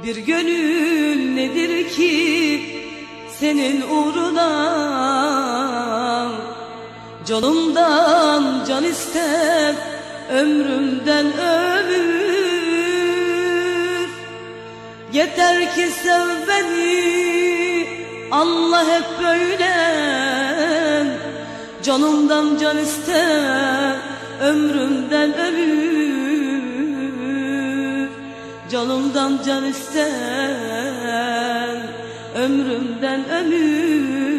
Bir gönül nedir ki senin uğruna canımdan can ister, ömrümden ömür. Yeter ki sev beni, Allah hep böyle. Canımdan can ister, ömrümden ömür. Canımdan can ister, ömrümden ömür.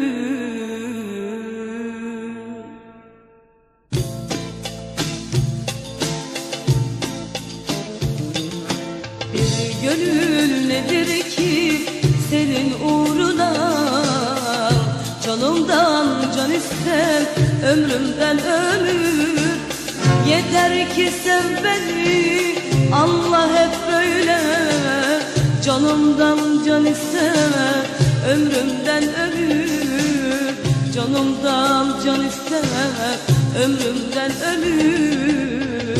Bir gönül nedir ki senin uğruna canımdan can ister, ömrümden ömür. Yeter ki sev beni, Allah hep böyle. Canımdan can ister, ömrümden ömür. Canımdan can ister, ömrümden ömür.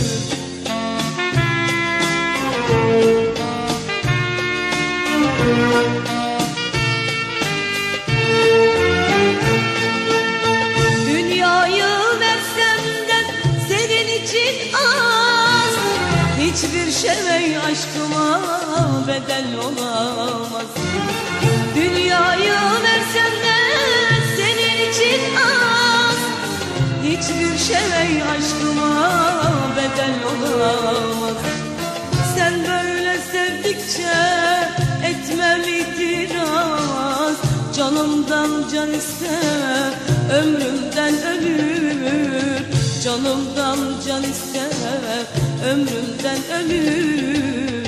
Dünyayı versem de senin için az, hiçbir şey aşkıma bedel olamaz. Dünyayı versem de senin için az, hiçbir şey aşkıma bedel olamaz. Sen böyle sevdikçe etmem itiraz. Canımdan can ister, ömrümden ömür. Canımdan can ister, ömrümden ömür.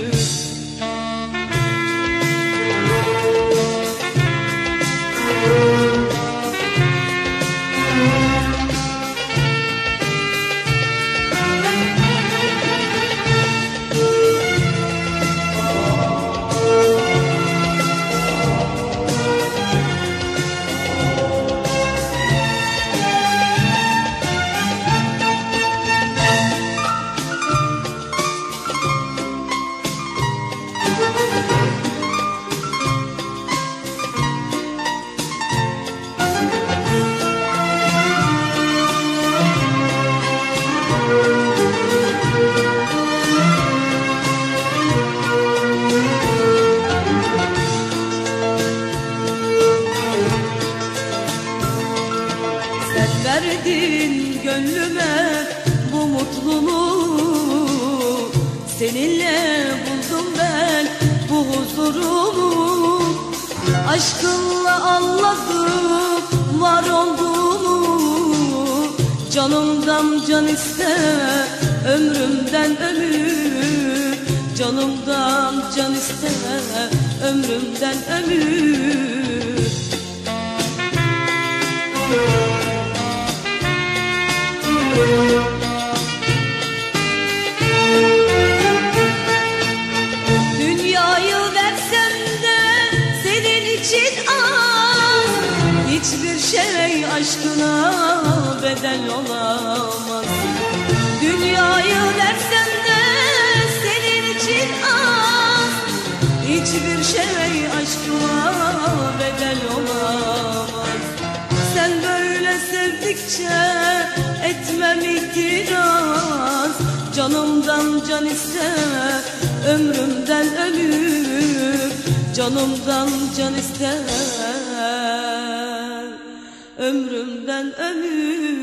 Verdin gönlüme bu mutluluğu, seninle buldum ben bu huzurumu. Aşkınla anladım var olduğumu. Canımdan can ister, ömrümden ömür. Canımdan can ister, ömrümden ömür. Dünyayı versem de senin için az, hiçbir şey aşkına bedel olamaz. Dünyayı versem de senin için az, hiçbir şey aşkına bedel olamaz. Sen böyle sevdikçe etmem itiraz. Canımdan can ister, ömrümden ömür. Canımdan can ister, ömrümden ömür.